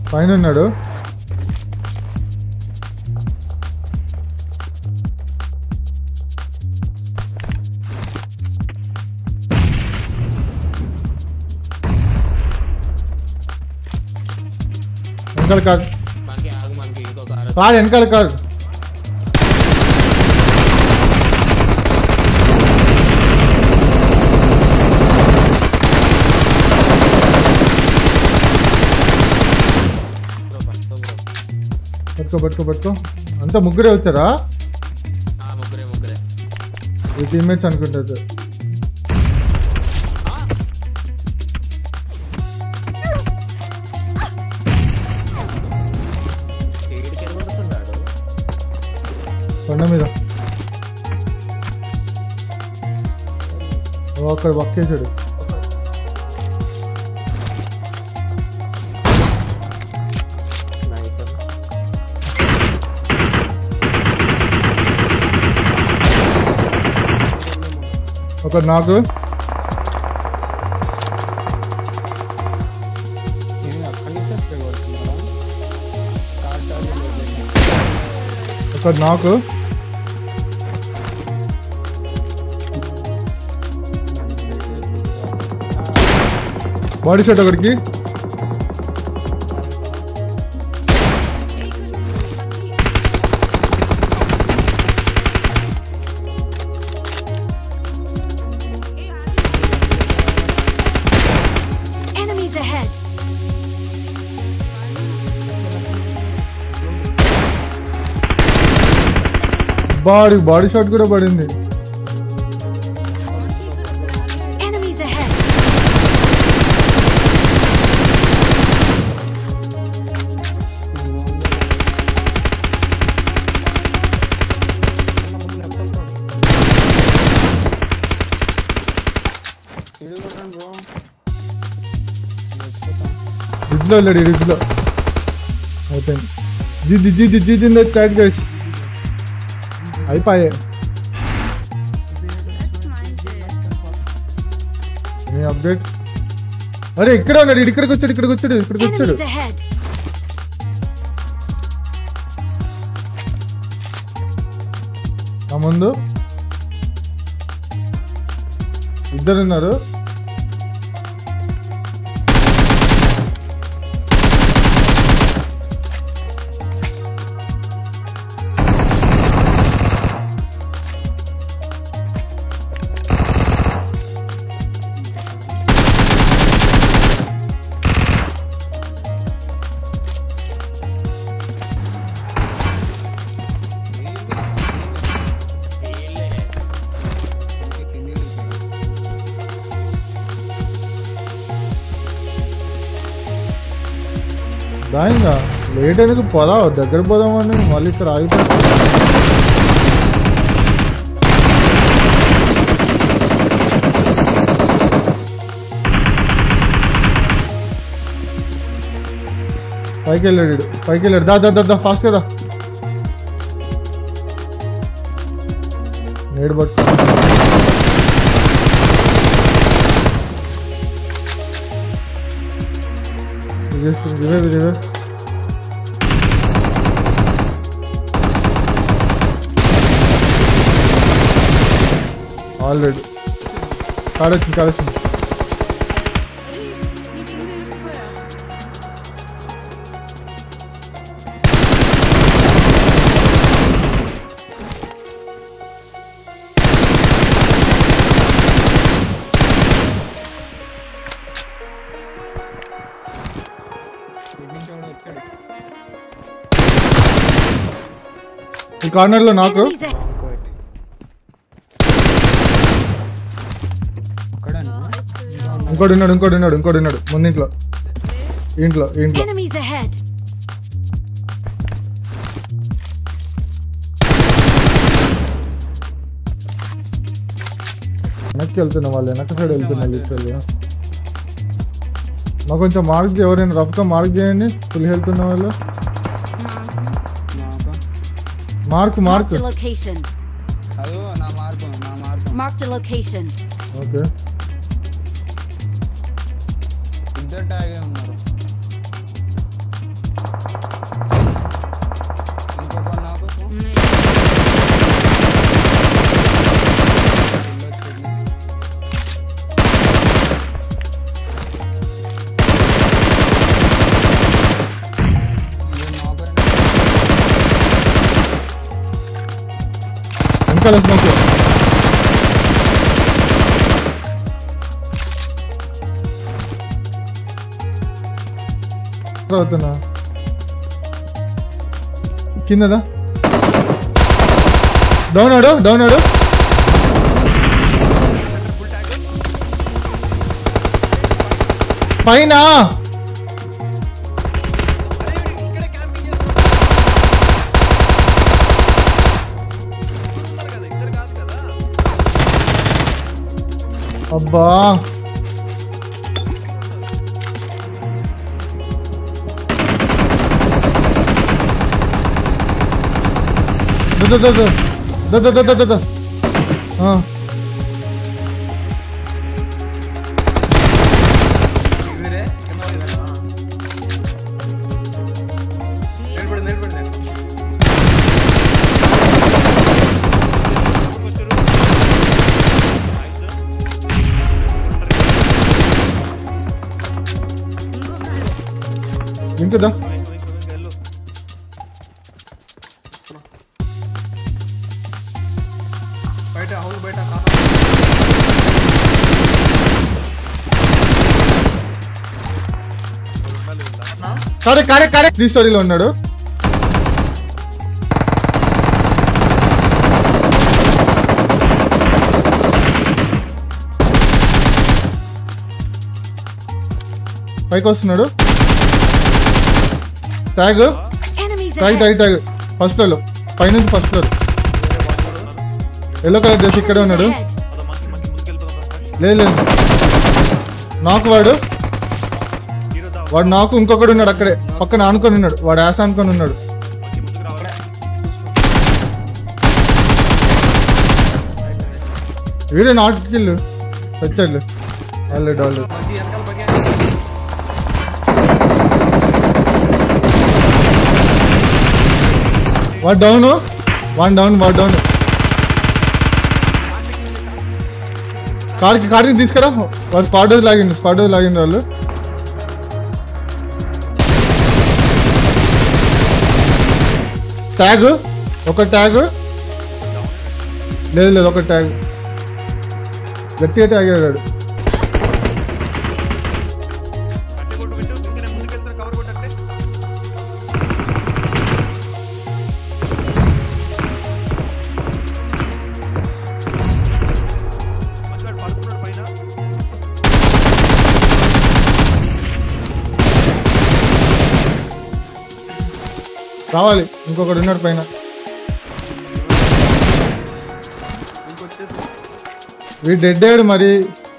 పైన ఉన్నాడు. వెనకాల కాదు కాదు వెనకాల కాదు. పట్టుకో అంతా ముగ్గురే వచ్చారా? ఈ టీమ్మేట్స్ అనుకుంటారు. కొండ మీద అక్కడ వర్క్ చేశాడు. ఒక నాకు బాడీ షాట్ ఒకటికి. బాడీ షాట్ కూడా పడింది. రిజ్లో వెళ్ళాడు. రిజ్లో అయిపోయింది. జీ టైట్ గైస్ అయిపోయాయి. అప్డేట్. అరే ఇక్కడ ఉన్నాడు. ఇక్కడికి వచ్చాడు. నా ముందు ఇద్దరున్నారు. దాయింగా లేట్ ఎందుకు పోదా దగ్గర పోదామని మళ్ళీ ఇక్కడ ఆగిపోతా. పైకి వెళ్ళాడు. దా ఫాస్ట్ కదా. నేడు పట్టు ఆల్రెడీ కాడొచ్చింది. ఈ కార్నర్ లో నాకు ఇంకోటి ఉన్నాడు ముందు ఇంట్లో వెనక్కి వెళ్తున్నా. వాళ్ళు వెనక సైడ్ వెళ్తున్నారు. లిటరల్గా మాకు కొంచెం మార్క్ ఎవరైనా రఫ్గా మార్క్ చేయండి. ఫుల్ హెల్త్ ఉన్న వాళ్ళు. Mark okay. వెనకాల స్మోక్ అవుతున్నా కిందదా డౌన్ ఆడు పైన అబ్బా ఇంకదా బయట హౌస్ బయట కాడే 3 స్టోరీలో ఉన్నాడు. పైకి వస్తున్నాడు. ట్యాగ్ ఫస్ట్ ఫ్లోర్ పైనుంచి first floor yellow colour dress ఇక్కడే ఉన్నాడు. లేదు నాకు వాడు నాకు ఇంకొకడు ఉన్నాడు అక్కడే పక్కన ఆనుకొని ఉన్నాడు. వాడు యాస అనుకొని ఉన్నాడు. వీడే నాట్ కిల్ వచ్చాడు ఆల్రెడీ వాడు డౌన్ కాడికి తీసుకురా. వాడు స్పాట్ లాగిండు వాళ్ళు. ట్యాగ్ ఒక ట్యాగ్ లేదు ఒక ట్యాగ్ గట్టిగా ట్యాగ్ ఆడాడు. రావాలి ఇంకొకటి ఉన్నాడు పైన. వీడు డెడ్ అయ్యాడు మరి.